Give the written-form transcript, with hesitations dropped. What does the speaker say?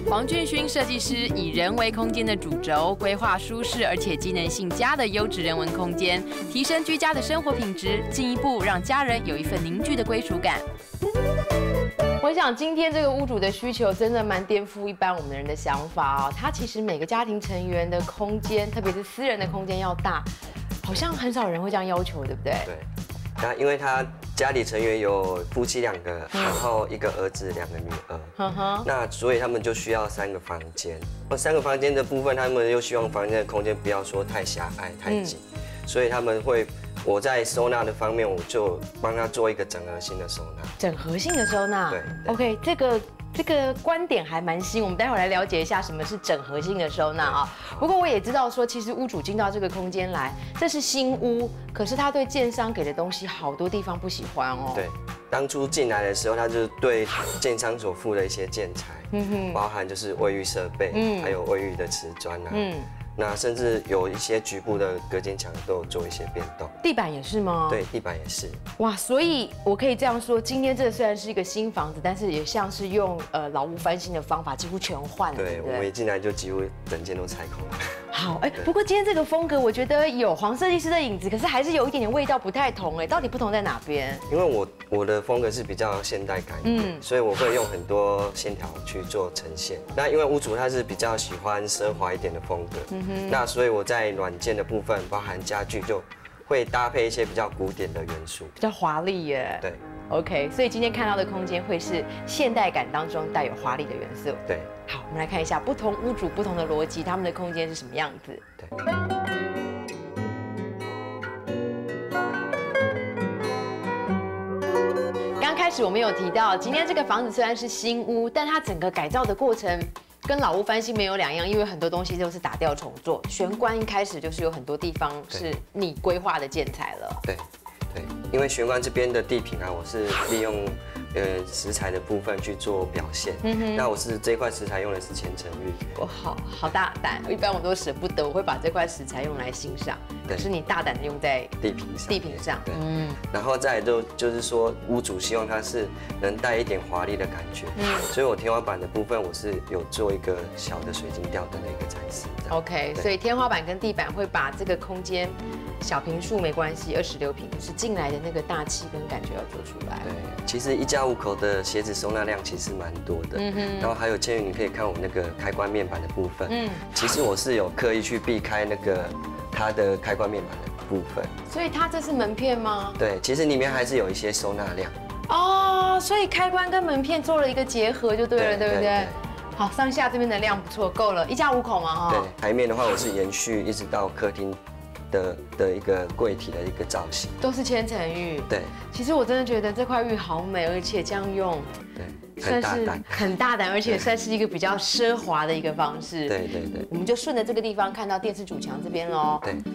黄俊勋设计师以人为空间的主轴，规划舒适而且机能性佳的优质人文空间，提升居家的生活品质，进一步让家人有一份凝聚的归属感。我想今天这个屋主的需求真的蛮颠覆一般我们人的想法哦。他其实每个家庭成员的空间，特别是私人的空间要大，好像很少人会这样要求，对不对？ 对。那因为他家里成员有夫妻2个，然后1个儿子2个女儿，那所以他们就需要3个房间。3个房间的部分，他们又希望房间的空间不要说太狭隘、太紧，所以他们会。我在收纳的方面，我就帮他做一个整合性的收纳。 整合性的收纳， 对。 OK， 这个观点还蛮新，我们待会儿来了解一下什么是整合性的收纳啊。不过我也知道说，其实屋主进到这个空间来，这是新屋，可是他对建商给的东西好多地方不喜欢哦。 对，当初进来的时候，他就是对建商所付的一些建材，包含就是卫浴设备，还有卫浴的瓷砖啊。那甚至有一些局部的隔间墙都有做一些变动， 地板也是吗？ 对，地板也是。 哇，所以我可以这样说，今天这虽然是一个新房子，但是也像是用老屋翻新的方法，几乎全换了。 对，我们一进来就几乎整间都拆空了。 好，不过今天这个风格，我觉得有黄设计师的影子，可是还是有一点点味道不太同到底不同在哪边？ 因为我的风格是比较现代感一点，所以我会用很多线条去做呈现。那因为屋主他是比较喜欢奢华一点的风格，那所以我在软件的部分，包含家具就会搭配一些比较古典的元素， 比较华丽耶。 对。 OK， 所以今天看到的空间会是现代感当中带有华丽的元素。 对。 好，我们来看一下不同屋主不同的逻辑，他们的空间是什么样子。 对。 刚开始我们有提到，今天这个房子虽然是新屋，但它整个改造的过程跟老屋翻新没有两样，因为很多东西都是打掉重做。玄关一开始就是有很多地方是你规划的建材了。 对。对，因为玄关这边的地坪啊，我是利用石材的部分去做表现。那我是这块石材用的是千层玉。 我好大胆，一般我都舍不得，我会把这块石材用来欣赏。可是你大胆的用在地坪上。对， 然后再来就是说，屋主希望它是能带一点华丽的感觉。所以我天花板的部分我是有做一个小的水晶吊灯的一个展示。 OK， 所以天花板跟地板会把这个空间小坪数没关系，26坪，可是进来的那个大气跟感觉要做出来。 对，其实1家5口的鞋子收纳量其实蛮多的。然后还有千羽，你可以看我那个开关面板的部分。其实我是有刻意去避开那个它的开关面板的部分。 所以它这是门片吗？ 对，其实里面还是有一些收纳量。 哦，所以开关跟门片做了一个结合就对了，对不对？好，上下这边的量不错，够了，1家5口嘛哈。 对，台面的话我是延续一直到客厅的一个柜体的一个造型， 都是千层玉。 对， 其实我真的觉得这块玉好美，而且这样用， 对， 很大胆，而且算是一个比较奢华的一个方式。 对。 我们就顺着这个地方看到电视主墙这边喽。 对，